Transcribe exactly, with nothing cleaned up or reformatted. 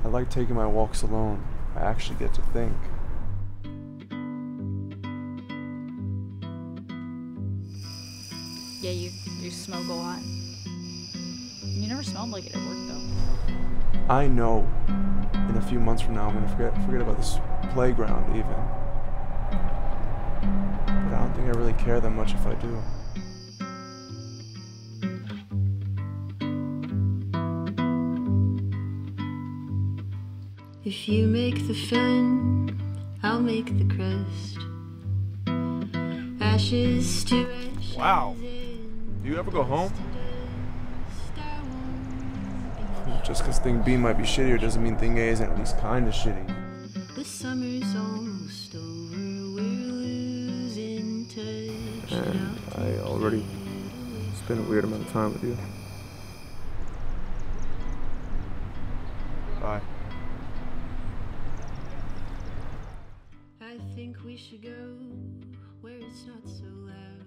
I like taking my walks alone. I actually get to think. Yeah, you, you smoke a lot. You never smelled like it at work, though. I know in a few months from now I'm gonna forget forget about this playground even. But I don't think I really care that much if I do. If you make the filling, I'll make the crust. Ashes to ashes. Wow. Do you ever go home? Just because thing B might be shittier doesn't mean thing A isn't at least kind of shitty. The summer's almost over, we're losing touch. And I already spent a weird amount of time with you. Bye. I think we should go where it's not so loud.